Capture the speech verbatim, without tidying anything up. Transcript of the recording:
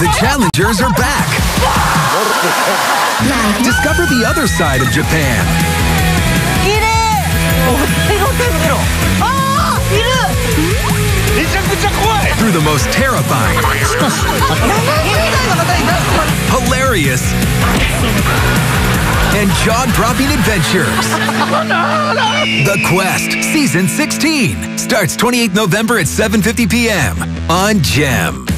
The challengers are back. Discover the other side of Japan. Through the most terrifying, hilarious, and jaw-dropping adventures. The Quest, Season sixteen, starts twenty-eighth November at seven fifty p m on Gem.